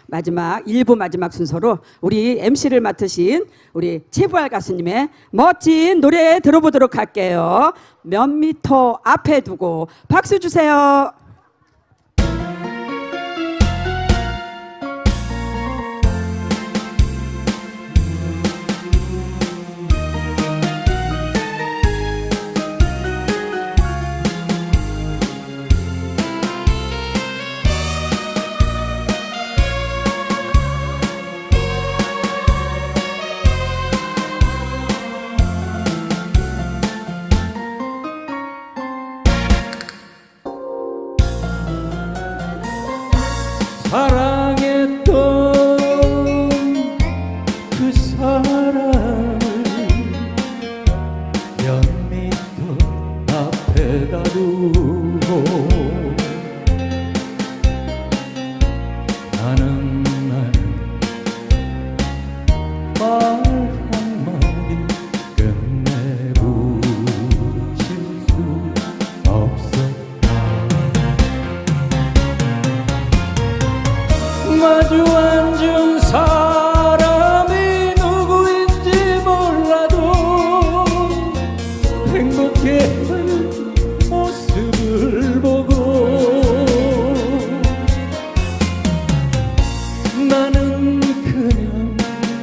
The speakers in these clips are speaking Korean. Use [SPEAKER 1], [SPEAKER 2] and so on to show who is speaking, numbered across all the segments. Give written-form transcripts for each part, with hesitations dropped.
[SPEAKER 1] 마지막 1부 마지막 순서로 우리 MC를 맡으신 우리 최부활 가수님의 멋진 노래 들어보도록 할게요. 몇 미터 앞에 두고 박수 주세요.
[SPEAKER 2] 사랑했던 그 사람을 몇 미터 앞에다 두고 나는 말 한마디 끝내붙일 수 없었다. 마주 앉은 사람이 누구인지 몰라도 행복해하는 모습을 보고 나는 그냥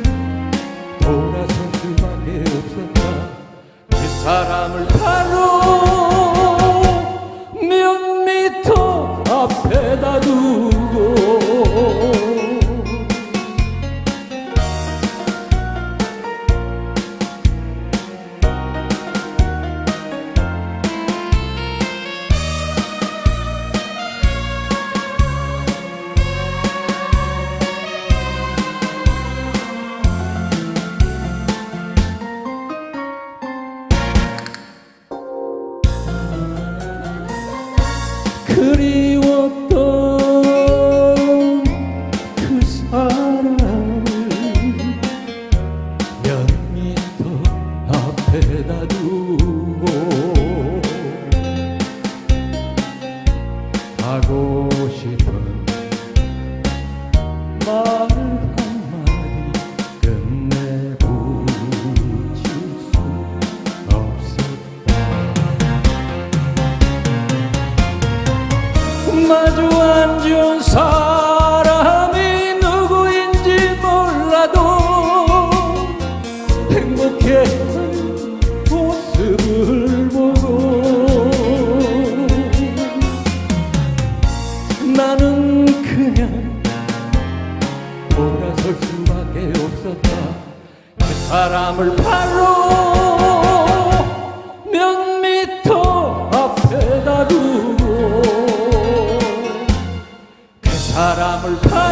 [SPEAKER 2] 돌아설 수밖에 없었다. 그 사람을 바로 몇 미터 앞에다 두고 그리웠던 그 사람을 몇 미터 앞에다 두고 하고 싶은 말 한마디 끝내붙일 수 없었다. 마주 앉은 사람이 누구인지 몰라도 행복해하는 모습을 보고 나는 그냥 돌아설 수밖에 없었다. 그 사람을 바로 몇 미터 앞에다 두고 사람을